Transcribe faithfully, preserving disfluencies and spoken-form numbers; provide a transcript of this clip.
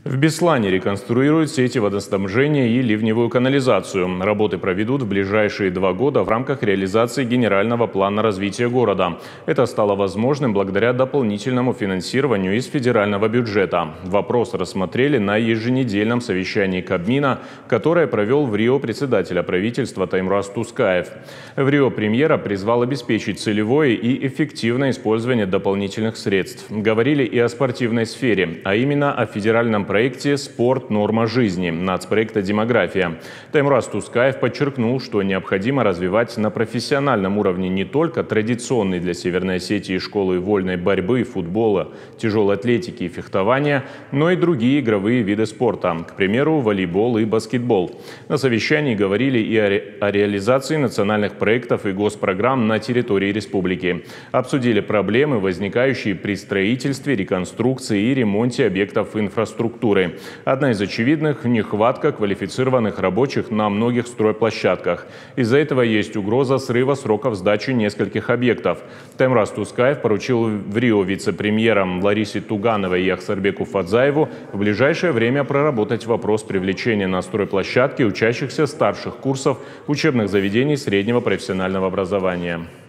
В Беслане реконструируют сети водоснабжения и ливневую канализацию. Работы проведут в ближайшие два года в рамках реализации генерального плана развития города. Это стало возможным благодаря дополнительному финансированию из федерального бюджета. Вопрос рассмотрели на еженедельном совещании Кабмина, которое провел в Рио председателя правительства Таймураз Тускаев. В Рио премьера призвал обеспечить целевое и эффективное использование дополнительных средств. Говорили и о спортивной сфере, а именно о федеральном проекте «Спорт. Норма жизни» нацпроекта «Демография». Таймураз Тускаев подчеркнул, что необходимо развивать на профессиональном уровне не только традиционные для Северной Осетии школы вольной борьбы, футбола, тяжелой атлетики и фехтования, но и другие игровые виды спорта, к примеру, волейбол и баскетбол. На совещании говорили и о, ре о реализации национальных проектов и госпрограмм на территории республики. Обсудили проблемы, возникающие при строительстве, реконструкции и ремонте объектов инфраструктуры. Одна из очевидных – нехватка квалифицированных рабочих на многих стройплощадках. Из-за этого есть угроза срыва сроков сдачи нескольких объектов. Таймураз Тускаев поручил в Рио вице-премьерам Ларисе Тугановой и Ахсарбеку Фадзаеву в ближайшее время проработать вопрос привлечения на стройплощадки учащихся старших курсов учебных заведений среднего профессионального образования.